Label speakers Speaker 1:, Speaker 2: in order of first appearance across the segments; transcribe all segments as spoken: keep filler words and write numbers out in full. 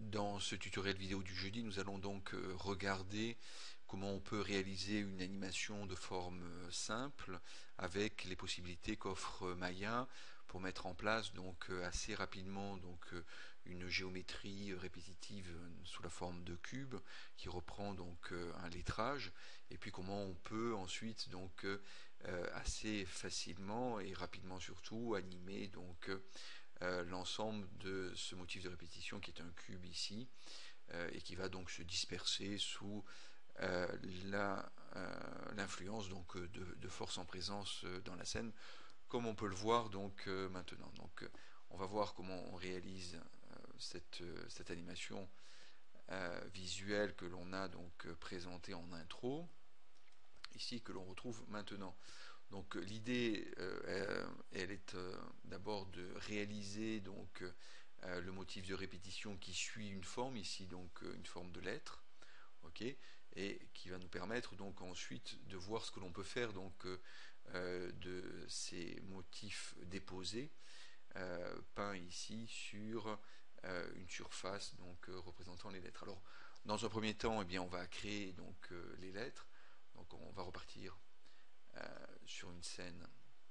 Speaker 1: Dans ce tutoriel vidéo du jeudi, nous allons donc euh, regarder comment on peut réaliser une animation de forme euh, simple avec les possibilités qu'offre Maya pour mettre en place donc euh, assez rapidement donc euh, une géométrie répétitive euh, sous la forme de cube qui reprend donc euh, un lettrage, et puis comment on peut ensuite donc euh, assez facilement et rapidement surtout animer donc euh, Euh, l'ensemble de ce motif de répétition qui est un cube ici euh, et qui va donc se disperser sous euh, l'influence euh, donc de, de force en présence euh, dans la scène, comme on peut le voir donc euh, maintenant. Donc euh, on va voir comment on réalise euh, cette, euh, cette animation euh, visuelle que l'on a donc euh, présentée en intro ici, que l'on retrouve maintenant. Donc l'idée, euh, elle est euh, d'abord de réaliser donc euh, le motif de répétition qui suit une forme ici, donc euh, une forme de lettre, ok, et qui va nous permettre donc ensuite de voir ce que l'on peut faire donc euh, de ces motifs déposés euh, peints ici sur euh, une surface donc euh, représentant les lettres. Alors dans un premier temps, eh bien, on va créer donc euh, les lettres. Donc on va repartir Euh, sur une scène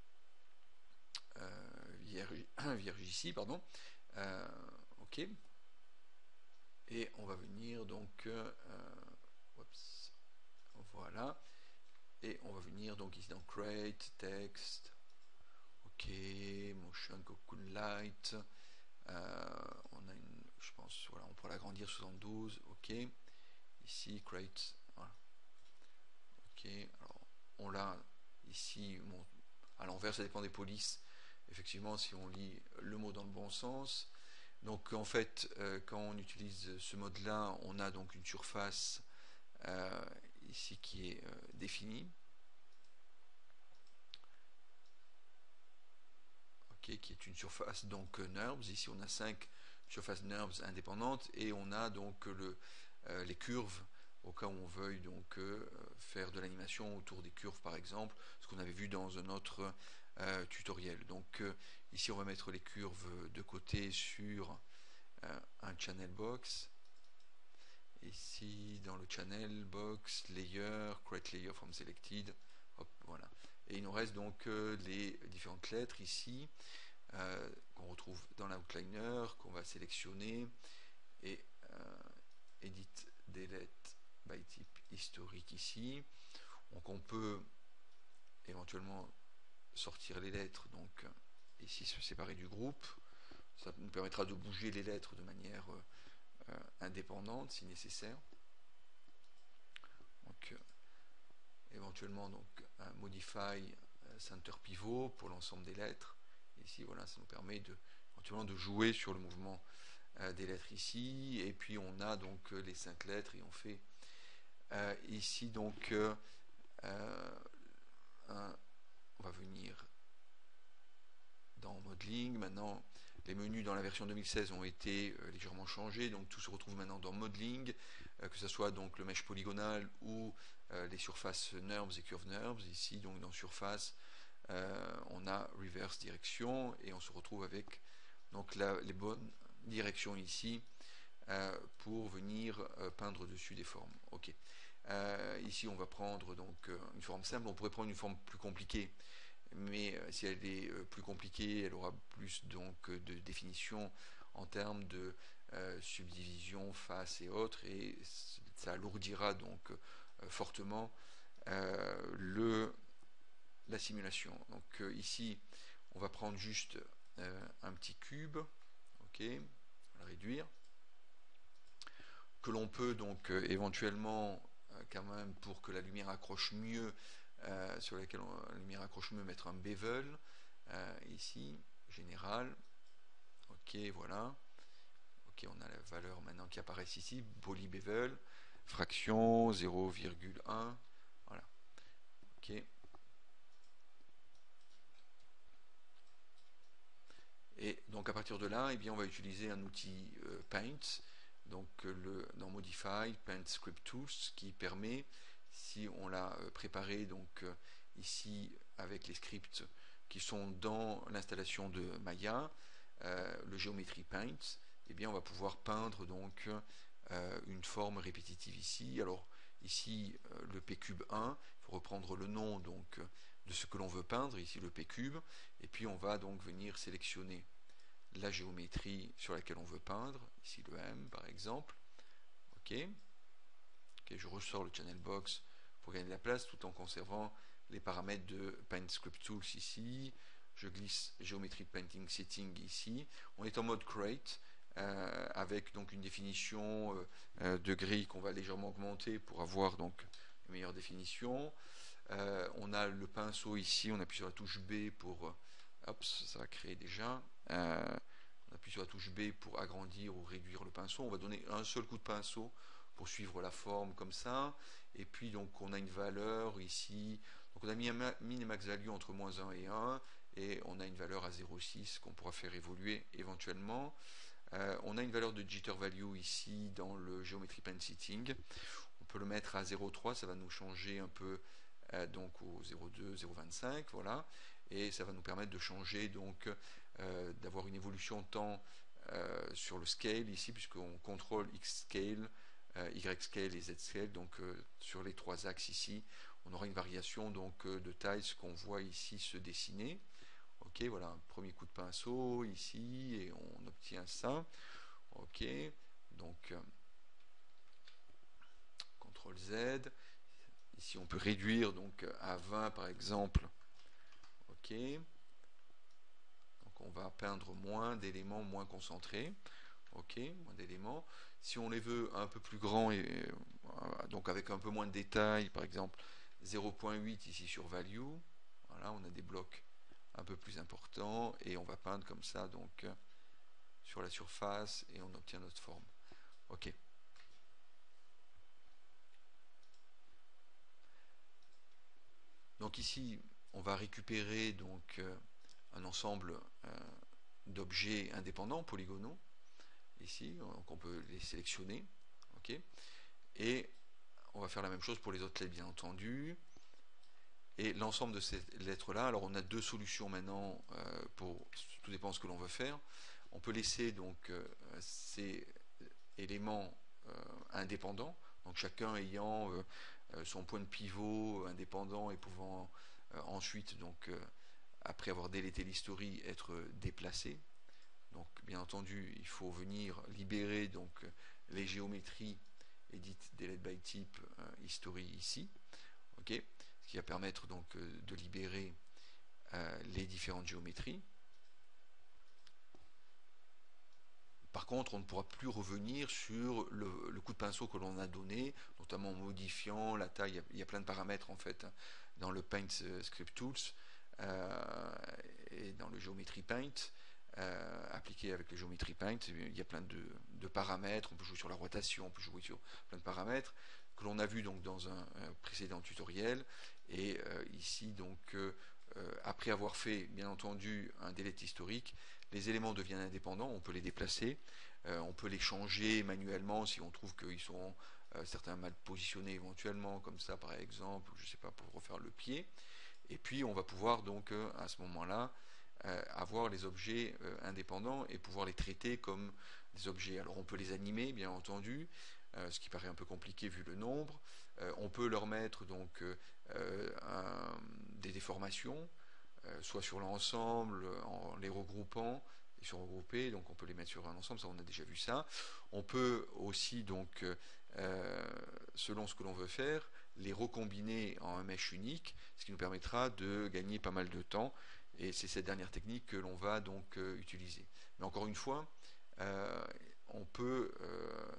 Speaker 1: euh, vierge, vierge ici, pardon. Euh, ok. Et on va venir donc, euh, oups, voilà. Et on va venir donc ici dans Create, Text, ok, Motion, Cocoon Light. Euh, on a une, je pense, voilà, on pourra l'agrandir soixante-douze, ok. Ici, Create, voilà. Ok, alors on l'a ici, bon, à l'envers, ça dépend des polices. Effectivement, si on lit le mot dans le bon sens. Donc en fait, euh, quand on utilise ce mode-là, on a donc une surface euh, ici qui est euh, définie. Okay, qui est une surface donc NURBS. Ici on a cinq surfaces NURBS indépendantes et on a donc le, euh, les curves au cas où on veuille donc euh, faire de l'animation autour des curves par exemple, ce qu'on avait vu dans un autre euh, tutoriel. Donc euh, ici on va mettre les curves de côté sur euh, un channel box. Ici dans le channel box, layer, create layer from selected, hop, voilà. Et il nous reste donc euh, les différentes lettres ici euh, qu'on retrouve dans l'outliner, qu'on va sélectionner et euh, edit delete by type historique ici. Donc on peut éventuellement sortir les lettres, donc ici se séparer du groupe. Ça nous permettra de bouger les lettres de manière euh, indépendante si nécessaire. Donc euh, éventuellement donc un modify center pivot pour l'ensemble des lettres. Ici voilà, ça nous permet de éventuellement de jouer sur le mouvement euh, des lettres ici. Et puis on a donc les cinq lettres et on fait euh, ici donc euh, un, on va venir dans Modeling. Maintenant, les menus dans la version deux mille seize ont été euh, légèrement changés, donc tout se retrouve maintenant dans Modeling, euh, que ce soit donc le mesh polygonal ou euh, les surfaces NURBS et curve NURBS. Ici, donc dans Surface, euh, on a Reverse Direction et on se retrouve avec donc la, les bonnes directions ici euh, pour venir euh, peindre dessus des formes. Ok. Euh, ici, on va prendre donc euh, une forme simple. On pourrait prendre une forme plus compliquée, mais euh, si elle est euh, plus compliquée, elle aura plus donc de définition en termes de euh, subdivision, face et autres, et ça alourdira donc euh, fortement euh, le, la simulation. Donc euh, ici, on va prendre juste euh, un petit cube, ok, on va le réduire, que l'on peut donc euh, éventuellement, euh, quand même, pour que la lumière accroche mieux, euh, sur laquelle on, la lumière accroche mieux, mettre un bevel, euh, ici, général, ok, voilà, ok, on a la valeur maintenant qui apparaît ici, poly bevel, fraction zéro virgule un, voilà, ok. Et donc à partir de là, eh bien, on va utiliser un outil euh, Paint, donc euh, le, dans Modify, Paint Script Tools, qui permet, si on l'a euh, préparé donc euh, ici avec les scripts qui sont dans l'installation de Maya, euh, le Geometry Paint, eh bien on va pouvoir peindre donc euh, une forme répétitive ici. Alors ici euh, le P cube un, il faut reprendre le nom donc de ce que l'on veut peindre, ici le P cube, et puis on va donc venir sélectionner la géométrie sur laquelle on veut peindre, ici le M par exemple. Ok, okay, je ressors le channel box pour gagner de la place tout en conservant les paramètres de Paint Script Tools ici. Je glisse Geometry Painting Setting ici. On est en mode Create euh, avec donc une définition euh, de grille qu'on va légèrement augmenter pour avoir donc une meilleure définition. Euh, on a le pinceau ici, on appuie sur la touche B pour... Hop, ça va créer déjà. Euh, on appuie sur la touche B pour agrandir ou réduire le pinceau. On va donner un seul coup de pinceau pour suivre la forme comme ça. Et puis donc on a une valeur ici. Donc on a mis un min et max value entre moins un et un. Et on a une valeur à zéro virgule six qu'on pourra faire évoluer éventuellement. Euh, on a une valeur de jitter value ici dans le Geometry Paint Setting. On peut le mettre à zéro virgule trois, ça va nous changer un peu euh, donc au zéro virgule deux, zéro virgule vingt-cinq, voilà. Et ça va nous permettre de changer donc euh, d'avoir une évolution de temps euh, sur le scale ici, puisqu'on contrôle X scale, euh, Y scale et Z scale. Donc euh, sur les trois axes ici, on aura une variation donc euh, de taille, ce qu'on voit ici se dessiner. Ok, voilà un premier coup de pinceau ici et on obtient ça. Ok, donc euh, contrôle Z. Ici on peut réduire donc à vingt par exemple. Ok, donc on va peindre moins d'éléments moins concentrés. Ok, moins d'éléments. Si on les veut un peu plus grands et euh, donc avec un peu moins de détails, par exemple zéro virgule huit ici sur value. Voilà, on a des blocs un peu plus importants et on va peindre comme ça donc sur la surface et on obtient notre forme. Ok. Donc ici, on va récupérer donc euh, un ensemble euh, d'objets indépendants, polygonaux. Ici, donc on peut les sélectionner. Ok. Et on va faire la même chose pour les autres lettres, bien entendu. Et l'ensemble de ces lettres-là, alors on a deux solutions maintenant, euh, pour tout dépend de ce que l'on veut faire. On peut laisser donc euh, ces éléments euh, indépendants, donc chacun ayant euh, son point de pivot indépendant et pouvant euh, ensuite, donc euh, après avoir délété l'history, être déplacé. Donc bien entendu, il faut venir libérer donc les géométries edit delete by type euh, history ici. Ok, ce qui va permettre donc euh, de libérer euh, les différentes géométries. Par contre, on ne pourra plus revenir sur le, le coup de pinceau que l'on a donné, notamment en modifiant la taille. Il y, a, il y a plein de paramètres en fait dans le Paint Script Tools euh, et dans le Geometry Paint. Euh, appliqué avec le Geometry Paint, il y a plein de, de paramètres. On peut jouer sur la rotation, on peut jouer sur plein de paramètres que l'on a vu donc dans un, un précédent tutoriel. Et euh, ici donc euh, après avoir fait bien entendu un delete historique, les éléments deviennent indépendants, on peut les déplacer, euh, on peut les changer manuellement si on trouve qu'ils sont euh, certains mal positionnés éventuellement, comme ça par exemple, je sais pas, pour refaire le pied. Et puis on va pouvoir donc euh, à ce moment-là euh, avoir les objets euh, indépendants et pouvoir les traiter comme des objets. Alors on peut les animer bien entendu, euh, ce qui paraît un peu compliqué vu le nombre. Euh, on peut leur mettre donc euh, un, des déformations, euh, soit sur l'ensemble en les regroupant. Ils sont regroupés, donc on peut les mettre sur un ensemble, ça on a déjà vu ça. On peut aussi donc, euh, selon ce que l'on veut faire, les recombiner en un mesh unique, ce qui nous permettra de gagner pas mal de temps. Et c'est cette dernière technique que l'on va donc euh, utiliser. Mais encore une fois, euh, on peut euh,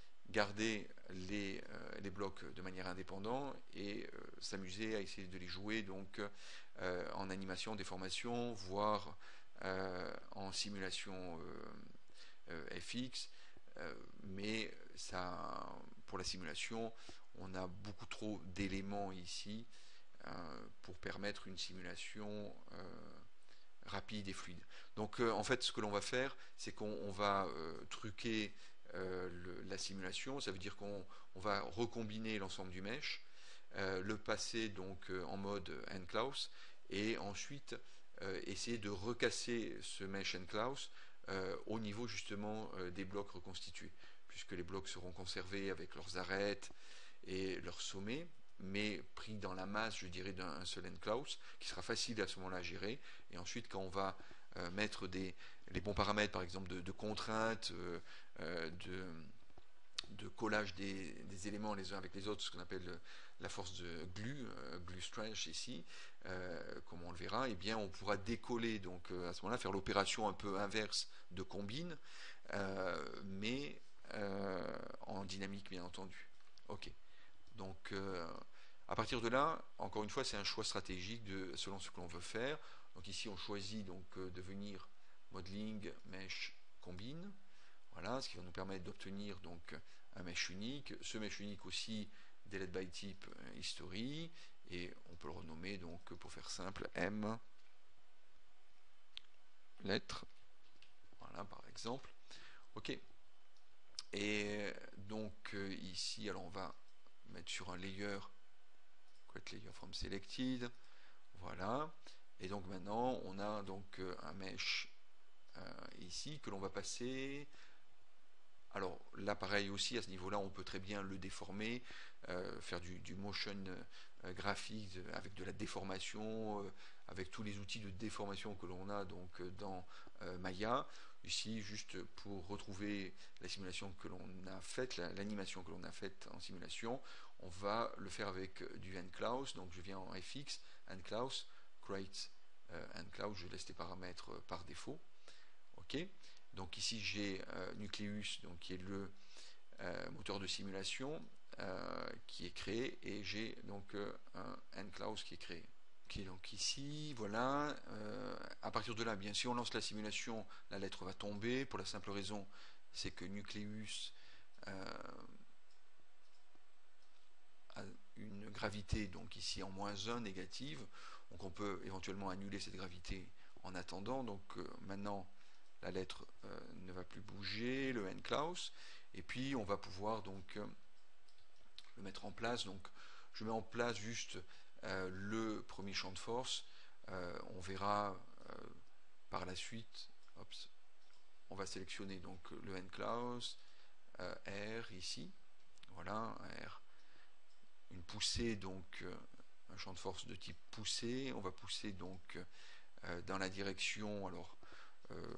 Speaker 1: garder les, euh, les blocs de manière indépendante et euh, s'amuser à essayer de les jouer donc euh, en animation, déformation, voire euh, en simulation euh, euh, F X. Euh, mais ça, pour la simulation, on a beaucoup trop d'éléments ici euh, pour permettre une simulation euh, rapide et fluide. Donc euh, en fait, ce que l'on va faire, c'est qu'on va euh, truquer euh, le, la simulation. Ça veut dire qu'on va recombiner l'ensemble du mesh, euh, le passer donc euh, en mode Enclose et ensuite euh, essayer de recasser ce mesh Enclose euh, au niveau justement euh, des blocs reconstitués, puisque les blocs seront conservés avec leurs arêtes et leurs sommets, mais pris dans la masse, je dirais, d'un seul enclause, qui sera facile à ce moment-là à gérer. Et ensuite, quand on va euh, mettre des, les bons paramètres, par exemple, de, de contraintes, euh, euh, de, de collage des, des éléments les uns avec les autres, ce qu'on appelle la force de glue, euh, glue stretch ici, euh, comme on le verra, et eh bien on pourra décoller, donc euh, à ce moment-là, faire l'opération un peu inverse de combine, euh, mais euh, en dynamique, bien entendu. Ok. Donc, euh, à partir de là, encore une fois, c'est un choix stratégique de, selon ce que l'on veut faire. Donc ici, on choisit donc euh, de venir modeling, mesh, combine. Voilà, ce qui va nous permettre d'obtenir donc un mesh unique. Ce mesh unique aussi, delete by type euh, history, et on peut le renommer donc pour faire simple M lettre. Voilà, par exemple. Ok. Et donc euh, ici, alors on va mettre sur un layer, create layer from selected. Voilà. Et donc maintenant, on a donc un mesh euh, ici que l'on va passer. Alors là, pareil aussi, à ce niveau-là, on peut très bien le déformer, euh, faire du, du motion euh, graphique avec de la déformation, euh, avec tous les outils de déformation que l'on a donc dans euh, Maya. Ici, juste pour retrouver la simulation que l'on a faite, l'animation que l'on a faite en simulation, on va le faire avec du enclause. Donc je viens en F X, enclause, create euh, enclause, je laisse les paramètres par défaut. Ok. Donc ici j'ai euh, Nucleus, donc qui est le euh, moteur de simulation euh, qui est créé, et j'ai donc euh, un enclause qui est créé. Ok, donc ici, voilà. Euh, à partir de là, bien si on lance la simulation, la lettre va tomber pour la simple raison, c'est que Nucleus euh, a une gravité donc ici en moins un négative, donc on peut éventuellement annuler cette gravité en attendant. Donc euh, maintenant la lettre euh, ne va plus bouger, le enclause, et puis on va pouvoir donc euh, le mettre en place. Donc je mets en place juste euh, le premier champ de force. Euh, on verra euh, par la suite. Ops, on va sélectionner donc le enclause, euh, R ici. Voilà, R. Une poussée, donc euh, un champ de force de type poussée. On va pousser donc euh, dans la direction, alors euh,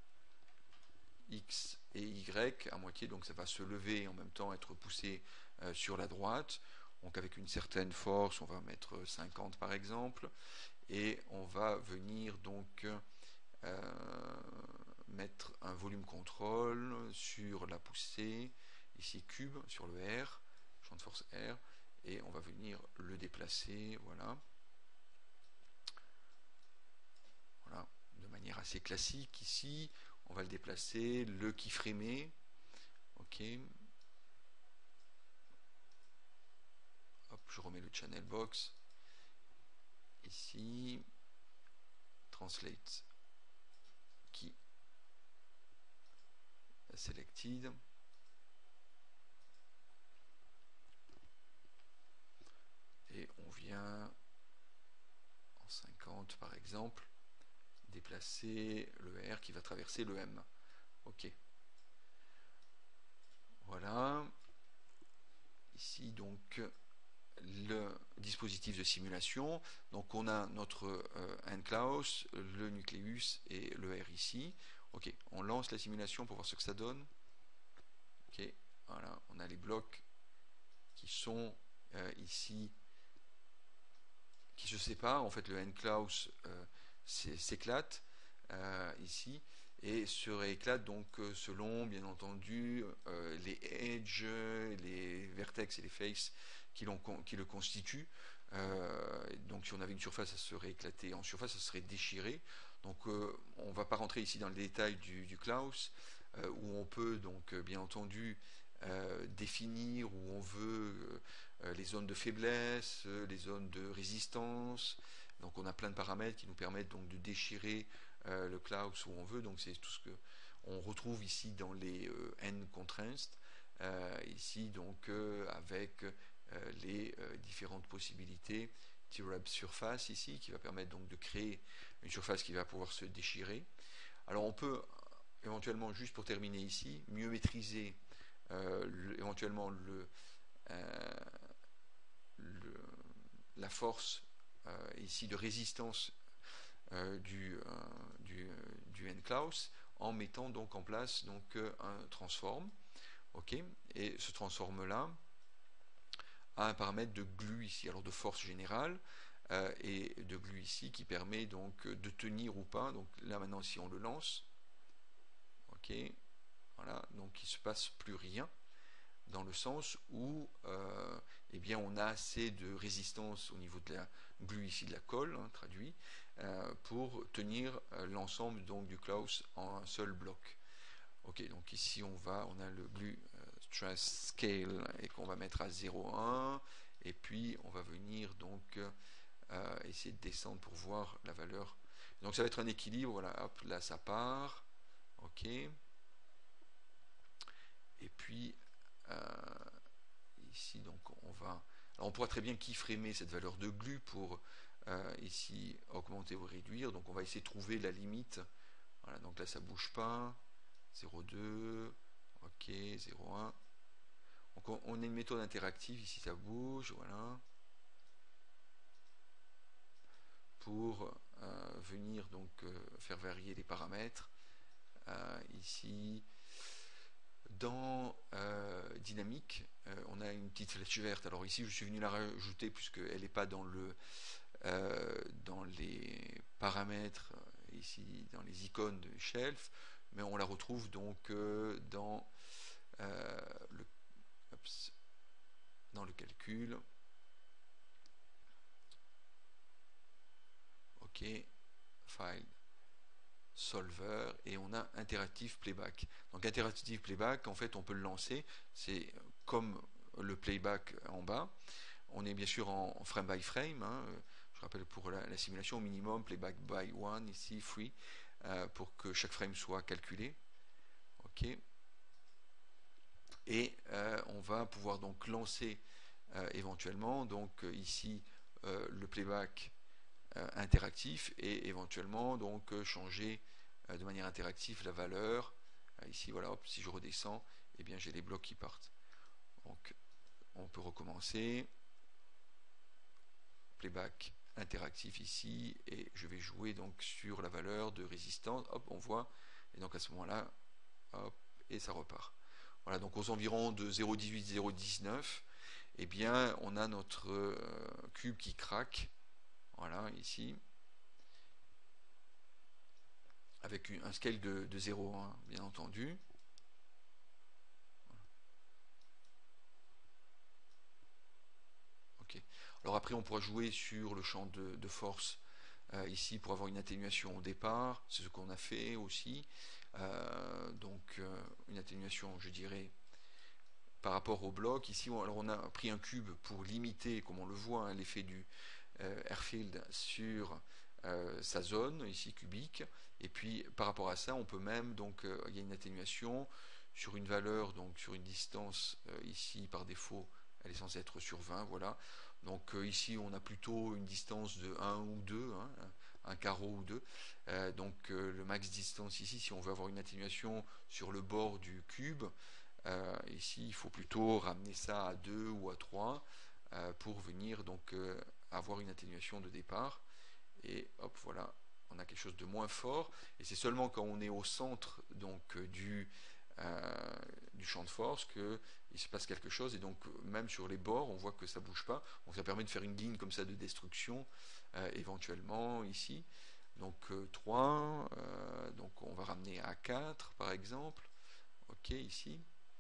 Speaker 1: X et Y à moitié, donc ça va se lever et en même temps être poussé euh, sur la droite. Donc avec une certaine force, on va mettre cinquante par exemple, et on va venir donc euh, mettre un volume contrôle sur la poussée, ici cube sur le R, champ de force R, et on va venir le déplacer, voilà. Voilà, de manière assez classique ici. On va le déplacer, le keyframer. Ok. Hop, je remets le channel box. Ici. Translate key selected. Et on vient en cinquante par exemple déplacer le R qui va traverser le M. Ok. Voilà. Ici donc le dispositif de simulation. Donc on a notre euh, enclause, le nucléus et le R ici. Ok, on lance la simulation pour voir ce que ça donne. Ok, voilà, on a les blocs qui sont euh, ici, qui se séparent. En fait, le enclause euh, s'éclate euh, ici et se rééclate donc euh, selon, bien entendu, euh, les edges, les vertex et les faces qui, qui le constituent. Euh, donc si on avait une surface, ça serait éclaté en surface, ça serait déchiré. Donc euh, on ne va pas rentrer ici dans le détail du, du Klaus, euh, où on peut donc bien entendu euh, définir où on veut euh, les zones de faiblesse, euh, les zones de résistance. Donc on a plein de paramètres qui nous permettent donc de déchirer euh, le Klaus où on veut. Donc c'est tout ce que on retrouve ici dans les euh, N constraints. Euh, ici donc euh, avec euh, les euh, différentes possibilités. T-Rub surface ici qui va permettre donc de créer une surface qui va pouvoir se déchirer. Alors on peut éventuellement, juste pour terminer ici, mieux maîtriser euh, le, éventuellement le, euh, le, la force euh, ici de résistance euh, du, euh, du, du N-Klaus en mettant donc en place donc, un transform. Okay, et ce transform-là a un paramètre de glue ici, alors de force générale, euh, et de glue ici qui permet donc de tenir ou pas. Donc là maintenant si on le lance, ok, voilà, donc il ne se passe plus rien, dans le sens où euh, eh bien, on a assez de résistance au niveau de la glue ici, de la colle, hein, traduit, euh, pour tenir euh, l'ensemble donc du Klaus en un seul bloc. Ok, donc ici on va, on a le glue euh, stress scale et qu'on va mettre à zéro virgule un, et puis on va venir donc euh, essayer de descendre pour voir la valeur. Donc ça va être un équilibre, voilà, hop, là ça part, ok, et puis euh, ici donc on va, alors on pourra très bien keyframer cette valeur de glue pour euh, ici augmenter ou réduire, donc on va essayer de trouver la limite, voilà, donc là ça bouge pas, zéro virgule deux, ok, zéro virgule un. Donc on, on a une méthode interactive, ici ça bouge, voilà, pour euh, venir donc euh, faire varier les paramètres. Euh, ici, dans euh, dynamique, euh, on a une petite flèche verte. Alors ici, je suis venu la rajouter puisqu'elle n'est pas dans le euh, dans les paramètres, ici dans les icônes de shelf, mais on la retrouve donc euh, dans euh, le Oups, dans le calcul. Ok, file solver, et on a interactive playback. Donc interactive playback, en fait on peut le lancer, c'est comme le playback en bas. On est bien sûr en frame by frame, hein. Je rappelle pour la, la simulation au minimum playback by one ici free, euh, pour que chaque frame soit calculé. Ok, et euh, on va pouvoir donc lancer euh, éventuellement donc euh, ici euh, le playback euh, interactif, et éventuellement donc euh, changer euh, de manière interactive la valeur. Euh, ici voilà, hop, si je redescends, et eh bien j'ai les blocs qui partent. Donc on peut recommencer, playback interactif ici, et je vais jouer donc sur la valeur de résistance, hop, on voit, et donc à ce moment là, hop, et ça repart. Voilà, donc aux environs de zéro virgule dix-huit zéro virgule dix-neuf, eh bien on a notre euh, cube qui craque, voilà, ici, avec une, un scale de, de zéro virgule un, bien entendu. Okay. Alors après on pourra jouer sur le champ de, de force euh, ici pour avoir une atténuation au départ, c'est ce qu'on a fait aussi, euh, donc euh, une atténuation je dirais par rapport au bloc. Ici on, alors on a pris un cube pour limiter, comme on le voit, hein, l'effet du euh, airfield sur euh, sa zone ici cubique, et puis par rapport à ça on peut même, donc euh, il y a une atténuation sur une valeur, donc sur une distance euh, ici par défaut elle est censée être sur vingt, voilà. Donc euh, ici on a plutôt une distance de un ou deux, hein, un carreau ou deux. Euh, donc euh, le max distance ici, si on veut avoir une atténuation sur le bord du cube, euh, ici il faut plutôt ramener ça à deux ou à trois euh, pour venir donc euh, avoir une atténuation de départ. Et hop, voilà, on a quelque chose de moins fort, et c'est seulement quand on est au centre donc du Euh, du champ de force qu'il se passe quelque chose, et donc même sur les bords on voit que ça bouge pas, donc ça permet de faire une ligne comme ça de destruction euh, éventuellement ici. Donc euh, trois, euh, donc on va ramener à quatre par exemple, ok, ici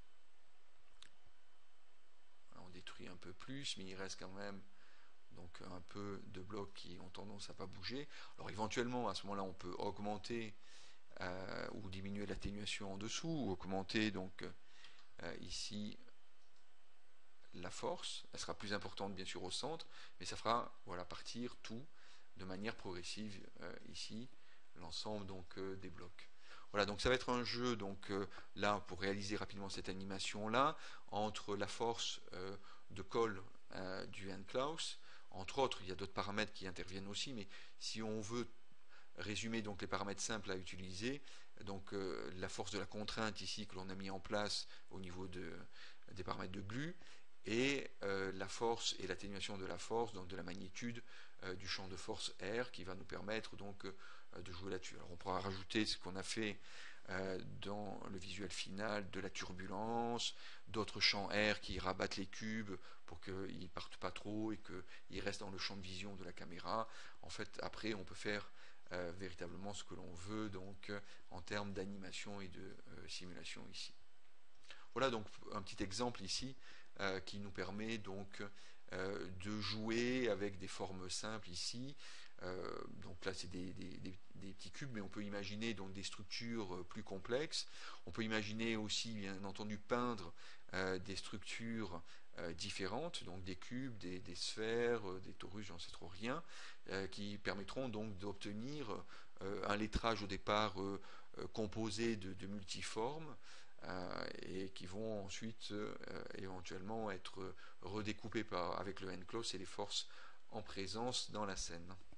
Speaker 1: on détruit un peu plus, mais il reste quand même donc un peu de blocs qui ont tendance à pas bouger. Alors éventuellement à ce moment là on peut augmenter euh, ou diminuer l'atténuation en dessous, ou augmenter donc euh, ici la force. Elle sera plus importante bien sûr au centre, mais ça fera voilà partir tout de manière progressive euh, ici l'ensemble donc euh, des blocs. Voilà, donc ça va être un jeu donc euh, là pour réaliser rapidement cette animation là entre la force euh, de colle euh, du N-Klaus, entre autres il y a d'autres paramètres qui interviennent aussi, mais si on veut résumer donc les paramètres simples à utiliser. Donc euh, la force de la contrainte ici que l'on a mis en place au niveau de, des paramètres de glue, et euh, la force et l'atténuation de la force, donc de la magnitude euh, du champ de force R, qui va nous permettre donc euh, de jouer là-dessus. Alors on pourra rajouter ce qu'on a fait euh, dans le visuel final, de la turbulence, d'autres champs R qui rabattent les cubes pour qu'ils ne partent pas trop et qu'ils restent dans le champ de vision de la caméra. En fait, après, on peut faire euh, véritablement ce que l'on veut, donc euh, en termes d'animation et de euh, simulation ici. Voilà donc un petit exemple ici euh, qui nous permet donc euh, de jouer avec des formes simples ici. Euh, donc là c'est des, des, des, des petits cubes, mais on peut imaginer donc des structures plus complexes. On peut imaginer aussi bien entendu peindre euh, des structures euh, différentes, donc des cubes, des, des sphères, euh, des torus, j'en sais trop rien, euh, qui permettront donc d'obtenir euh, un lettrage au départ euh, euh, composé de, de multiformes. Euh, et qui vont ensuite euh, éventuellement être redécoupés par, avec le N-close et les forces en présence dans la scène.